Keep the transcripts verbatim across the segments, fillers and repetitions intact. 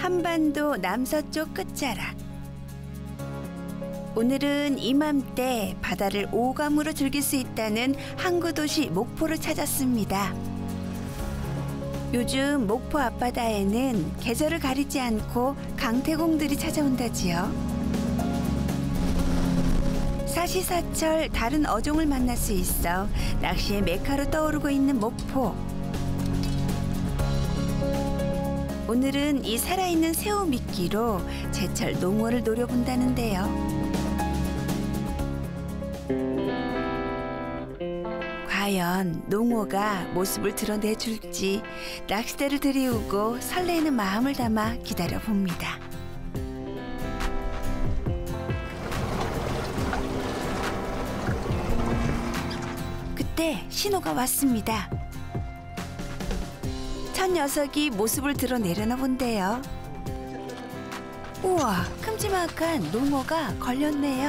한반도 남서쪽 끝자락. 오늘은 이맘때 바다를 오감으로 즐길 수 있다는 항구 도시 목포를 찾았습니다. 요즘 목포 앞바다에는 계절을 가리지 않고 강태공들이 찾아온다지요. 사시사철 다른 어종을 만날 수 있어 낚시의 메카로 떠오르고 있는 목포. 오늘은 이 살아있는 새우 미끼로 제철 농어를 노려본다는데요. 과연 농어가 모습을 드러내줄지 낚싯대를 들이우고 설레는 마음을 담아 기다려봅니다. 그때 신호가 왔습니다. 첫 녀석이 모습을 드러내려나 본데요. 우와, 큼지막한 농어가 걸렸네요.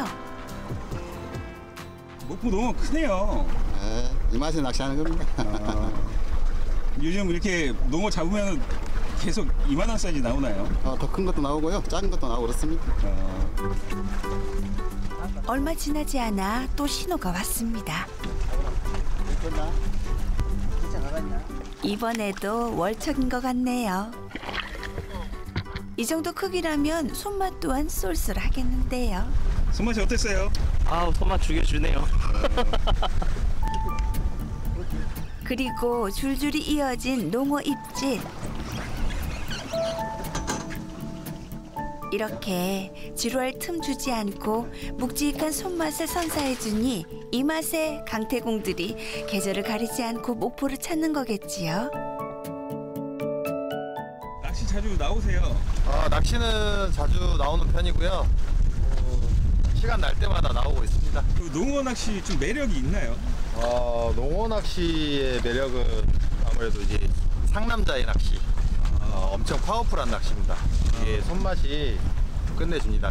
목포 농어 크네요. 네, 이 맛에 낚시하는 겁니다. 아, 요즘 이렇게 농어 잡으면 계속 이만한 사이즈 나오나요? 어, 더 큰 것도 나오고요, 작은 것도 나오고 그렇습니다. 아. 얼마 지나지 않아 또 신호가 왔습니다. 이번에도 월척인 것 같네요. 이 정도 크기라면 손맛 또한 쏠쏠하겠는데요. 손맛이 어땠어요? 아우, 손맛 죽여주네요. 그리고 줄줄이 이어진 농어 입질. 이렇게 지루할 틈 주지 않고 묵직한 손맛을 선사해주니 이 맛에 강태공들이 계절을 가리지 않고 목포를 찾는 거겠지요. 낚시 자주 나오세요? 아, 낚시는 자주 나오는 편이고요. 어, 시간 날 때마다 나오고 있습니다. 그 농어 낚시 좀 매력이 있나요? 어, 농어 낚시의 매력은 아무래도 이제 상남자의 낚시. 어, 엄청 파워풀한 낚시입니다. 이게 손맛이 끝내줍니다.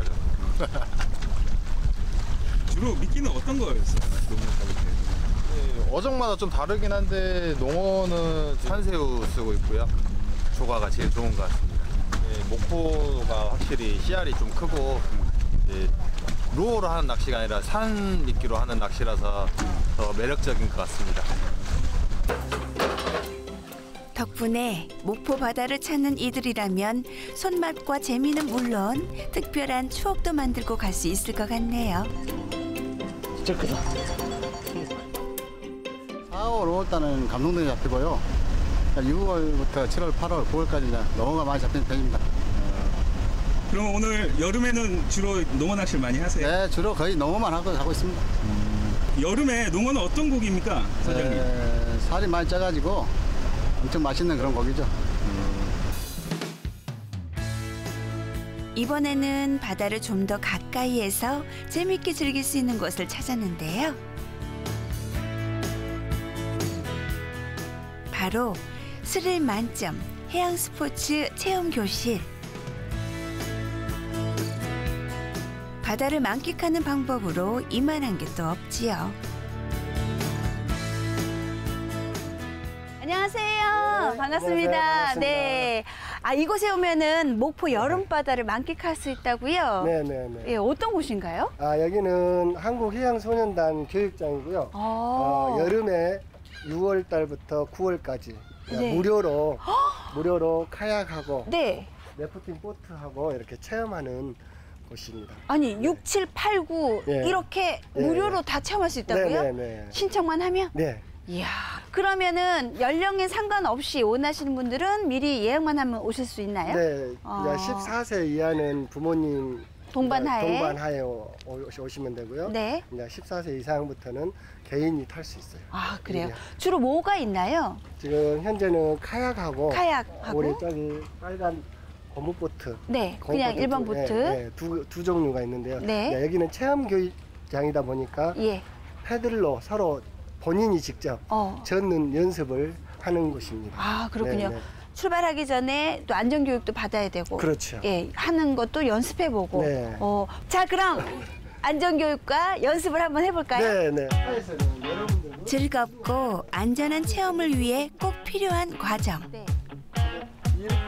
주로 미끼는 어떤 거였어요? 농어 잡을 때. 네, 어종마다 좀 다르긴 한데 농어는 산새우 쓰고 있고요. 조과가 제일 좋은 것 같습니다. 네, 목포가 확실히 씨알이 좀 크고 이제 루어로 하는 낚시가 아니라 산 미끼로 하는 낚시라서 더 매력적인 것 같습니다. 덕분에 목포 바다를 찾는 이들이라면 손맛과 재미는 물론 특별한 추억도 만들고 갈 수 있을 것 같네요. 진짜 크다. 사월, 오월달은 감동동이 잡히고요. 유월부터 칠월, 팔월, 구월까지 농어가 많이 잡히는 편입니다. 그럼 오늘 여름에는 주로 농어 낚시를 많이 하세요? 네, 주로 거의 농어만 하고 가고 있습니다. 여름에 농어는 어떤 고기입니까, 사장님? 네, 살이 많이 쪄가지고 엄청 맛있는 그런 고기죠. 이번에는 바다를 좀 더 가까이에서 재밌게 즐길 수 있는 곳을 찾았는데요. 바로 스릴 만점 해양 스포츠 체험 교실. 바다를 만끽하는 방법으로 이만한 게 또 없지요. 안녕하세요. 네, 반갑습니다. 안녕하세요. 반갑습니다. 네. 아, 이곳에 오면은 목포 여름바다를 만끽할 수 있다고요? 네네네. 예, 어떤 곳인가요? 아, 여기는 한국해양소년단 교육장이고요. 아. 어, 여름에 유월 달부터 구월까지 네. 무료로 무료로 카약하고 네. 래프팅 보트하고 이렇게 체험하는 곳입니다. 아니, 육, 칠, 팔, 구 예. 이렇게 예. 무료로 다 체험할 수 있다고요? 네네네. 신청만 하면? 네. 이야. 그러면은 연령에 상관없이 원하시는 분들은 미리 예약만 하면 오실 수 있나요? 네. 아. 십사 세 이하는 부모님 동반하에? 동반하에 오- 오시면 되고요. 네. 이제 십사 세 이상부터는 개인이 탈 수 있어요. 아, 그래요? 네. 주로 뭐가 있나요? 지금 현재는 카약하고 카약하고? 우리 저기 빨간 고무보트. 네, 그냥 일반 보트. 네, 네, 두, 두 종류가 있는데요. 네. 여기는 체험 교육장이다 보니까 예. 패들로 서로 본인이 직접 어. 젓는 연습을 하는 곳입니다. 아, 그렇군요. 네, 네. 출발하기 전에 또 안전교육도 받아야 되고. 그렇죠. 예, 하는 것도 연습해보고. 네. 어, 자, 그럼 안전교육과 연습을 한번 해볼까요? 네, 네. 차에서는 여러분들도 즐겁고 안전한 체험을 위해 꼭 필요한 과정. 네. 이렇게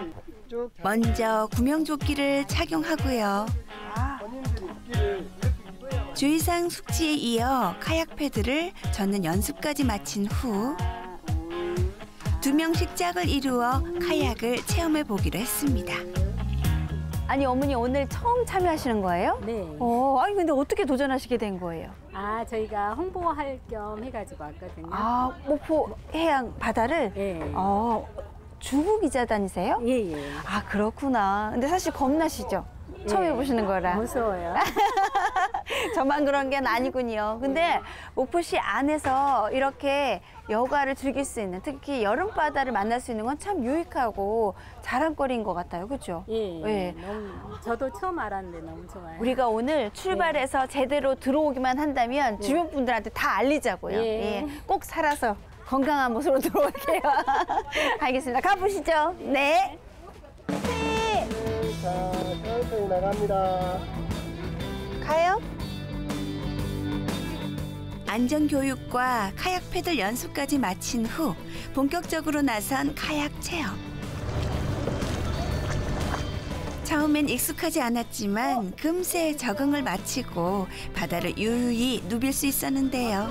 쭉 잘- 먼저 구명조끼를 착용하고요. 본인들이 끼를 이렇게 입어야만 주의사항 숙지에 이어 카약 패드를 저는 연습까지 마친 후 두 명씩 짝을 이루어 카약을 체험해 보기로 했습니다. 아니 어머니 오늘 처음 참여하시는 거예요? 네. 어, 아니 근데 어떻게 도전하시게 된 거예요? 아, 저희가 홍보할 겸 해가지고 왔거든요. 아, 목포 해양 바다를 예. 어, 주부 기자 다니세요? 예, 예. 아, 그렇구나. 근데 사실 겁나시죠? 처음 예. 해보시는 거라. 무서워요. 저만 그런 게 아니군요. 근데 목포시 안에서 이렇게 여가를 즐길 수 있는, 특히 여름 바다를 만날 수 있는 건 참 유익하고 자랑거리인 것 같아요. 그렇죠? 예, 예. 예. 너무, 저도 처음 알았는데 너무 좋아요. 우리가 오늘 출발해서 제대로 들어오기만 한다면 주변 분들한테 다 알리자고요. 예. 예. 꼭 살아서 건강한 모습으로 들어올게요. 알겠습니다. 가보시죠. 네. 네, 자, 천천히 나갑니다. 가요? 안전교육과 카약 패들 연수까지 마친 후 본격적으로 나선 카약 체험. 처음엔 익숙하지 않았지만 금세 적응을 마치고 바다를 유유히 누빌 수 있었는데요.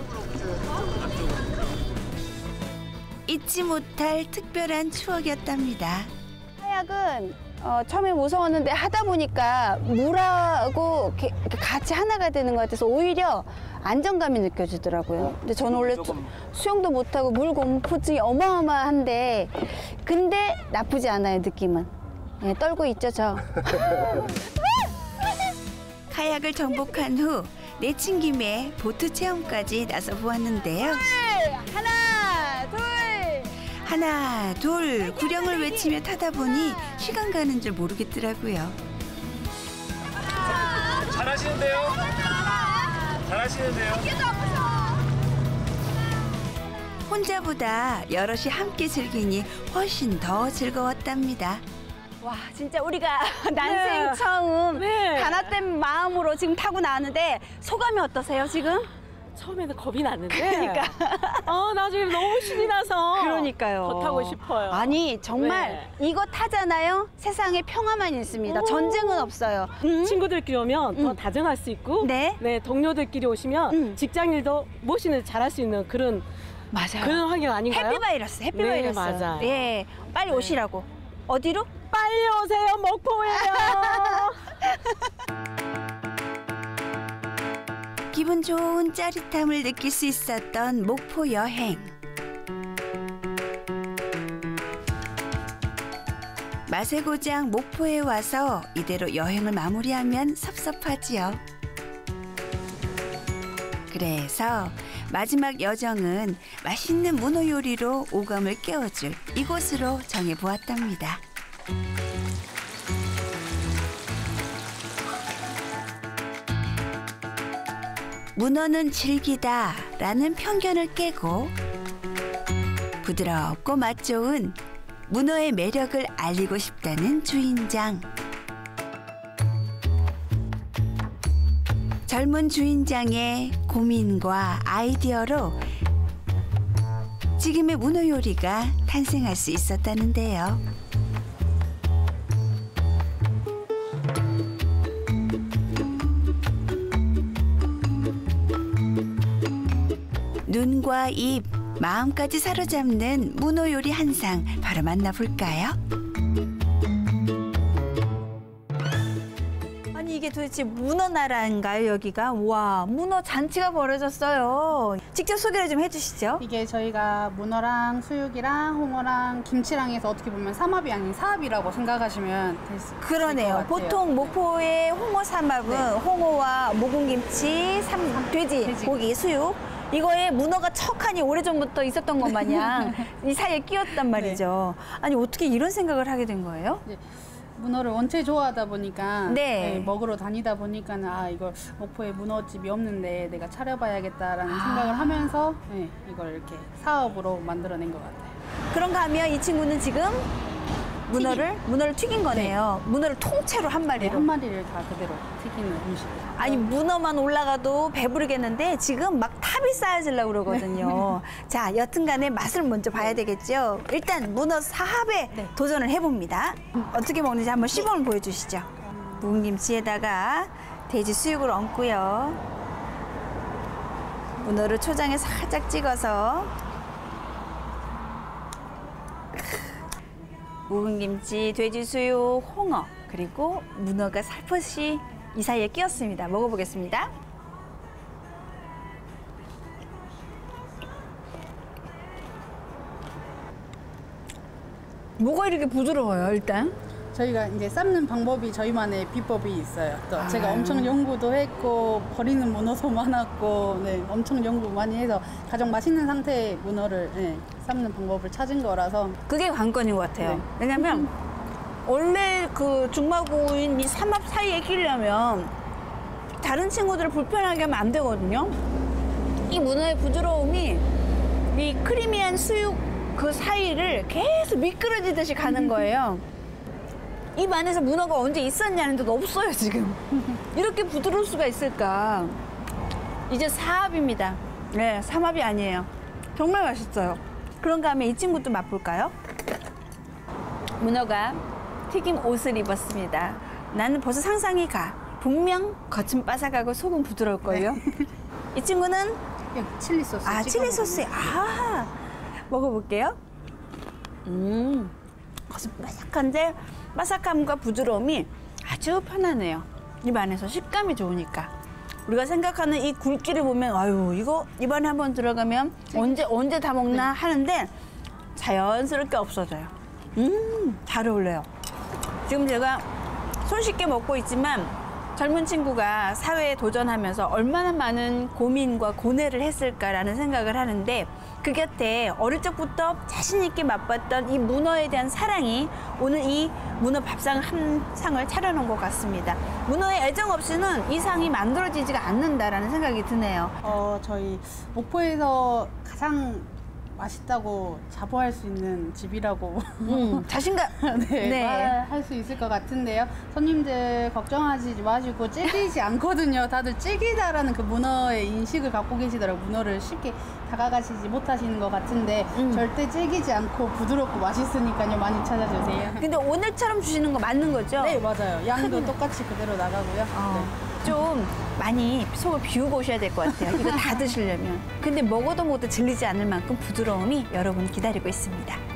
잊지 못할 특별한 추억이었답니다. 카약은 어, 처음에 무서웠는데 하다 보니까 물하고 이렇게, 이렇게 같이 하나가 되는 것 같아서 오히려 안정감이 느껴지더라고요. 근데 저는 원래 수영도 못하고 물 공포증이 어마어마한데 근데 나쁘지 않아요, 느낌은. 네, 떨고 있죠, 저. 카약을 정복한 후 내친 김에 보트 체험까지 나서 보았는데요. 하나, 둘. 하나, 둘, 구령을 외치며 타다 보니 시간 가는 줄 모르겠더라고요. 잘하시는데요? 잘하시는데요? 혼자보다 여럿이 함께 즐기니 훨씬 더 즐거웠답니다. 와, 진짜 우리가 난생 처음 네. 단합된 마음으로 지금 타고 나왔는데 소감이 어떠세요, 지금? 처음에는 겁이 났는데. 그러니까. 어, 나중에 너무 신이 나서. 그러니까요. 더 타고 싶어요. 아니, 정말 네. 이거 타잖아요? 세상에 평화만 있습니다. 오. 전쟁은 없어요. 친구들끼리 오면 더 음. 다정할 수 있고. 네. 네, 동료들끼리 오시면 음. 직장일도 무엇이든 잘할 수 있는 그런 맞아요. 그런 환경 아닌가요? 해피바이러스, 네, 해피바이러스. 맞아요. 예, 빨리 오시라고. 어디로? 빨리 오세요, 목포예요. 기분 좋은 짜릿함을 느낄 수 있었던 목포 여행. 맛의 고장 목포에 와서 이대로 여행을 마무리하면 섭섭하지요. 그래서 마지막 여정은 맛있는 문어 요리로 오감을 깨워줄 이곳으로 정해보았답니다. 문어는 질기다라는 편견을 깨고 부드럽고 맛 좋은 문어의 매력을 알리고 싶다는 주인장. 젊은 주인장의 고민과 아이디어로 지금의 문어 요리가 탄생할 수 있었다는데요. 눈과 입, 마음까지 사로잡는 문어 요리 한 상 바로 만나볼까요? 아니 이게 도대체 문어 나라인가요, 여기가? 와, 문어 잔치가 벌어졌어요. 직접 소개를 좀 해주시죠. 이게 저희가 문어랑 수육이랑 홍어랑 김치랑 해서 어떻게 보면 삼합이 아닌 사합이라고 생각하시면 될 수 있을 것 그러네요. 같아요. 보통 목포의 홍어 삼합은 네. 홍어와 묵은김치, 삼, 돼지, 돼지. 고기, 수육. 이거에 문어가 척하니 오래전부터 있었던 것 마냥 이 사이에 끼었단 말이죠. 아니 어떻게 이런 생각을 하게 된 거예요? 이제 문어를 원체 좋아하다 보니까 네. 네, 먹으러 다니다 보니까는 아 이걸 목포에 문어집이 없는데 내가 차려봐야겠다라는 생각을 하면서 네, 이걸 이렇게 사업으로 만들어낸 것 같아요. 그런가 하면 이 친구는 지금 문어를 문어를 튀긴 거네요. 문어를 통째로 한 네, 마리로. 한 마리를 다 그대로 튀기는 음식. 아니 문어만 올라가도 배부르겠는데 지금 막 탑이 쌓여지려고 그러거든요. 자, 여튼간에 맛을 먼저 봐야 되겠죠. 일단 문어 사합에 네. 도전을 해봅니다. 어떻게 먹는지 한번 시범을 보여주시죠. 묵은 김치에다가 돼지 수육을 얹고요. 문어를 초장에 살짝 찍어서 묵은 김치, 돼지 수육, 홍어 그리고 문어가 살포시 이 사이에 끼었습니다. 먹어보겠습니다. 뭐가 이렇게 부드러워요, 일단? 저희가 이제 삶는 방법이 저희만의 비법이 있어요. 또 아. 제가 엄청 연구도 했고 버리는 문어도 많았고, 네, 엄청 연구 많이 해서 가장 맛있는 상태의 문어를 네, 삶는 방법을 찾은 거라서. 그게 관건인 것 같아요. 네. 왜냐면 원래 그 중마고인 이 삼합 사이에 끼려면 다른 친구들을 불편하게 하면 안 되거든요. 이 문어의 부드러움이 이 크리미한 수육 그 사이를 계속 미끄러지듯이 가는 거예요. 입 안에서 문어가 언제 있었냐는 듯 없어요, 지금. 이렇게 부드러울 수가 있을까. 이제 사합입니다. 네, 삼합이 아니에요. 정말 맛있어요. 그런가 하면 이 친구도 맛볼까요? 문어가 튀김 옷을 입었습니다. 나는 벌써 상상이 가. 분명 겉은 바삭하고 속은 부드러울 거예요. 이 친구는 여기 칠리 소스. 아, 찍어 칠리 먹으면. 소스에 아 먹어볼게요. 음, 겉은 바삭한데 바삭함과 부드러움이 아주 편하네요. 입 안에서 식감이 좋으니까. 우리가 생각하는 이 굵기를 보면 아유 이거 입안에 한번 들어가면 언제 언제 다 먹나 하는데 자연스럽게 없어져요. 음, 잘 어울려요. 지금 제가 손쉽게 먹고 있지만 젊은 친구가 사회에 도전하면서 얼마나 많은 고민과 고뇌를 했을까라는 생각을 하는데 그 곁에 어릴 적부터 자신 있게 맛봤던 이 문어에 대한 사랑이 오늘 이 문어 밥상 한 상을 차려놓은 것 같습니다. 문어의 애정 없이는 이 상이 만들어지지가 않는다라는 생각이 드네요. 어, 저희 목포에서 가장 맛있다고 자부할 수 있는 집이라고 음, 자신감. 네, 네. 말할 수 있을 것 같은데요. 손님들 걱정하지 마시고 찔기지 않거든요. 다들 찔기다라는 그 문어의 인식을 갖고 계시더라고요. 문어를 쉽게 다가가시지 못하시는 것 같은데 음. 절대 찔기지 않고 부드럽고 맛있으니까요. 많이 찾아주세요. 근데 오늘처럼 주시는 거 맞는 거죠? 네, 맞아요. 양도 똑같이 그대로 나가고요. 어, 네. 좀 많이 속을 비우고 오셔야 될 것 같아요. 이거 다 드시려면. 근데 먹어도 먹어도 질리지 않을 만큼 부드러움이 여러분 기다리고 있습니다.